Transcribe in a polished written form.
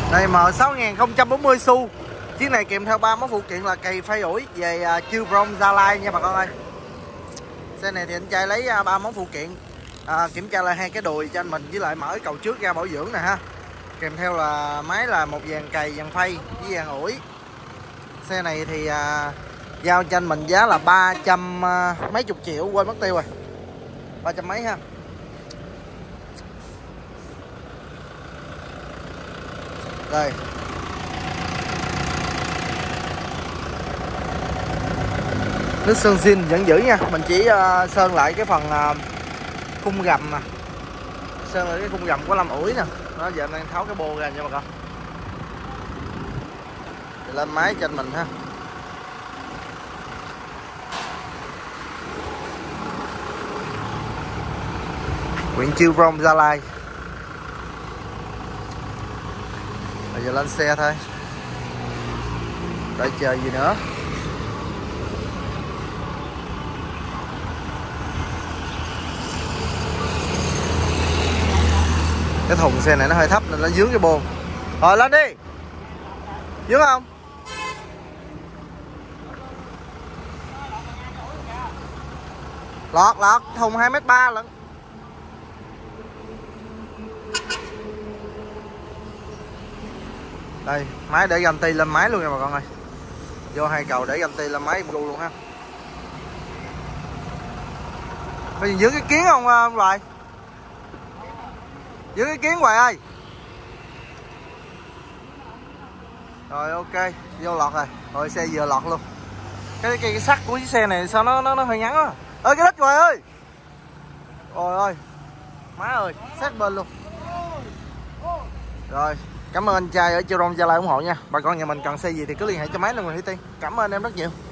Đây M6040 xu. Chiếc này kèm theo 3 món phụ kiện là cày phay ủi về Chevron Gia Lai nha bà con ơi. Xe này thì anh trai lấy 3 món phụ kiện, kiểm tra lại 2 cái đùi cho anh mình, với lại mở cầu trước ra bảo dưỡng nè ha. Kèm theo là máy là một dàn cày, dàn phay với dàn ủi. Xe này thì giao cho anh mình giá là 300 mấy chục triệu, quên mất tiêu rồi, 300 mấy ha. Đây, nước sơn zin vẫn giữ nha. Mình chỉ sơn lại cái phần khung gầm nè, sơn lại cái khung gầm của Lâm ủi nè. Đó, giờ em đang tháo cái bô ra nha bà con. Thì lên máy cho anh mình ha. Huyện Chevron Gia Lai. Bây giờ lên xe thôi, đợi chờ gì nữa. Cái thùng xe này nó hơi thấp nên nó dướng cái bô. Rồi lên đi. Dướng không? Lọt thùng 2m3 lận. Đây, máy để garanti lên máy luôn nha bà con ơi. Vô 2 cầu để garanti lên máy em gu luôn ha. Bây giờ giữ cái kiến không Hoài? Giữ cái kiến Hoài ơi. Rồi ok, vô lọt rồi. Rồi xe vừa lọt luôn. Cái sắt của chiếc xe này sao nó hơi ngắn á. Ơi cái đít Hoài ơi. Rồi ơi. Má ơi, sát bên luôn. Rồi, cảm ơn anh trai ở Chevron Gia Lai ủng hộ nha. Bà con nhà mình cần xe gì thì cứ liên hệ cho máy luôn Nguyễn Thị Tiên. Cảm ơn em rất nhiều.